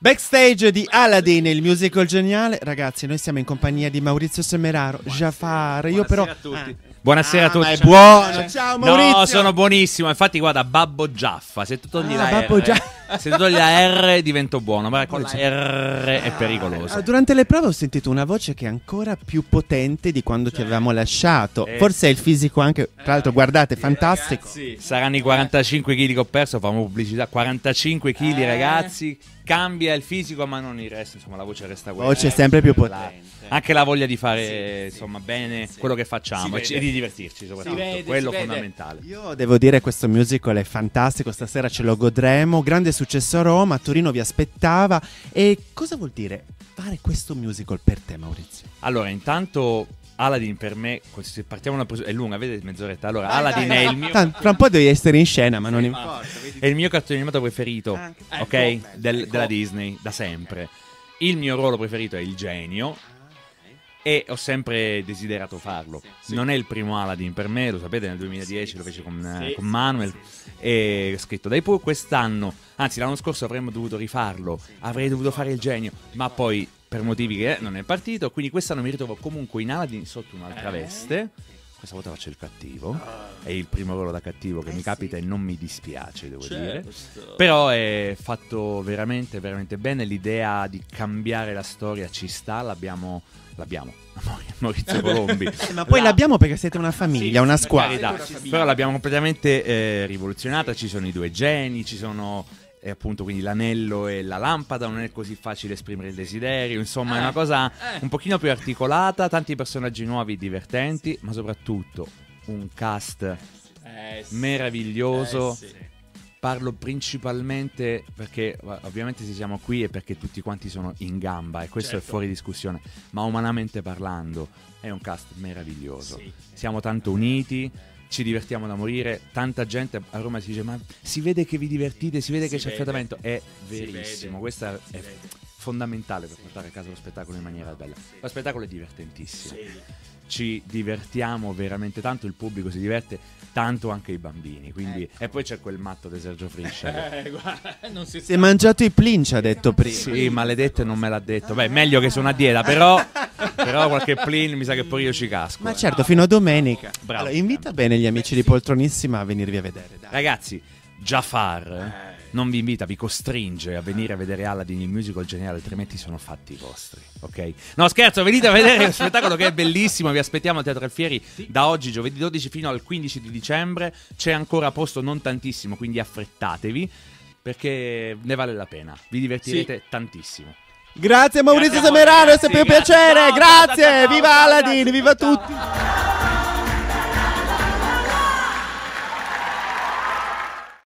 Backstage di Aladdin, il musical geniale. Ragazzi, noi siamo in compagnia di Maurizio Semeraro, Jafar. Io però... Buonasera a tutti. Buonasera a tutti. Ma è buono. Ciao Maurizio. No, sono buonissimo. Infatti, guarda, Babbo Giaffa. Se tu togli la Babbo R, Giaffa. se tu togli la R divento buono, ma con la R è pericoloso. Durante le prove ho sentito una voce che è ancora più potente di quando ti avevamo lasciato. Forse è il fisico anche. Tra l'altro, guardate, fantastico. Ragazzi, saranno i 45 kg che ho perso. Famo pubblicità. 45 kg, ragazzi. Cambia il fisico, ma non il resto. Insomma, la voce resta quella. La voce è sempre più potente. Anche la voglia di fare insomma bene quello che facciamo e di divertirci, soprattutto. Quello fondamentale. Io devo dire, questo musical è fantastico. Stasera ce lo godremo. Grande successo a Roma. Torino vi aspettava. E cosa vuol dire fare questo musical per te, Maurizio? Allora, intanto Aladdin per me, se partiamo è lunga, vedete, mezz'oretta. Allora, Aladdin è il mio Fra un po' devi essere in scena, ma non importa. È il mio cartone animato preferito, ok? Della Disney, da sempre. Il mio ruolo preferito è il genio. E ho sempre desiderato farlo. Non è il primo Aladdin per me, lo sapete, nel 2010 lo feci con Manuel. E ho scritto dai pure quest'anno, anzi l'anno scorso avremmo dovuto rifarlo, avrei dovuto fare il genio, ma poi per motivi che non è partito, quindi quest'anno mi ritrovo comunque in Aladdin sotto un'altra veste. Questa volta faccio il cattivo. È il primo ruolo da cattivo che mi capita e non mi dispiace, devo dire. Però è fatto veramente, veramente bene. L'idea di cambiare la storia ci sta, l'abbiamo. Maurizio Colombi. Ma poi l'abbiamo perché siete una famiglia, una squadra. Però l'abbiamo completamente rivoluzionata. Ci sono i due geni, ci sono appunto quindi l'anello e la lampada. Non è così facile esprimere il desiderio. Insomma, è una cosa un pochino più articolata. Tanti personaggi nuovi, divertenti, ma soprattutto un cast meraviglioso. Parlo principalmente perché ovviamente se siamo qui è perché tutti quanti sono in gamba e questo è fuori discussione, ma umanamente parlando è un cast meraviglioso. Siamo tanto uniti, ci divertiamo da morire, tanta gente a Roma si dice ma si vede che vi divertite, si vede che c'è affiatamento, è verissimo, questo è fondamentale per portare a casa lo spettacolo in maniera bella. Lo spettacolo è divertentissimo, ci divertiamo veramente tanto, il pubblico si diverte tanto, anche i bambini, quindi e poi c'è quel matto di Sergio Friscia si è mangiato i plin, ci ha detto prima. Sì, maledetto, non me l'ha detto. Beh, meglio che sono a dieta, però qualche plin mi sa che pure io ci casco. Ma certo, fino a domenica. Bravo. Allora, invita bene gli amici di Poltronissima a venirvi a vedere, dai. Ragazzi, Jafar non vi invita, vi costringe a venire a vedere Aladdin il musical geniale, altrimenti sono fatti vostri, ok? No, scherzo, venite a vedere lo spettacolo che è bellissimo. Vi aspettiamo al Teatro Alfieri da oggi, giovedì 12 fino al 15 di dicembre. C'è ancora posto, non tantissimo, quindi affrettatevi perché ne vale la pena. Vi divertirete tantissimo. Grazie Maurizio Semeraro, è sempre un piacere. Grazie, viva Aladdin, viva tutti.